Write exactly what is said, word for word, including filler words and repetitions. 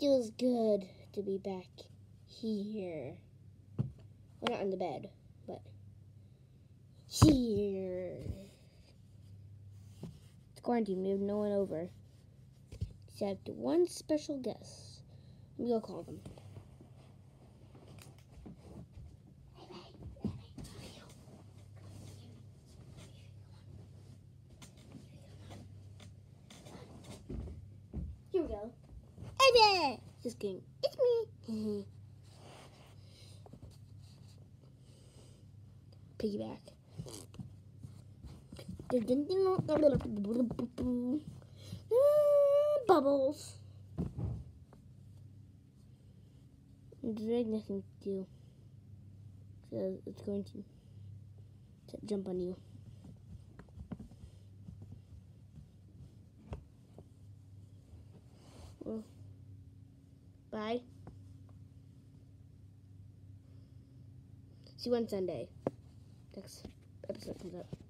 feels good to be back here. Well, not in the bed, but here. It's quarantine. We have no one over. Except one special guest. Let me go call them. Here we go. Hey there! Just kidding. It's me. Piggyback. Bubbles. There's nothing to do. So it's going to jump on you. Well, bye. See you on Sunday. Next episode comes up.